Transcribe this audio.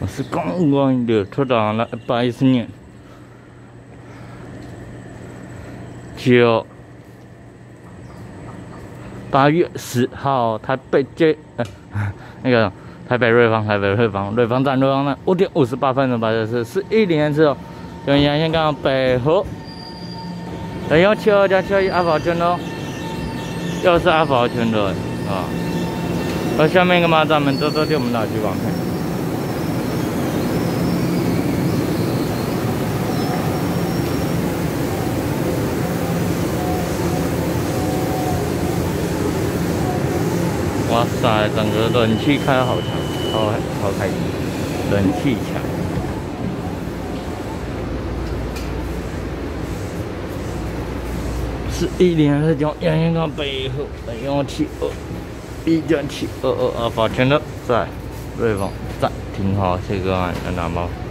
我是刚刚的出档了110年8月10号，台北那个台北瑞芳站呢5点58分的吧，就是11年之后，就沿线港北河，等用72加71阿宝圈哦，又是阿宝圈的啊。而下面一个嘛，咱们走我们哪去往看？哇塞，整个冷气开得好强，超开心，冷气强。11年是从沿线港北河等用1.722阿宝圈的在瑞丰站停好，谢谢各位，南毛。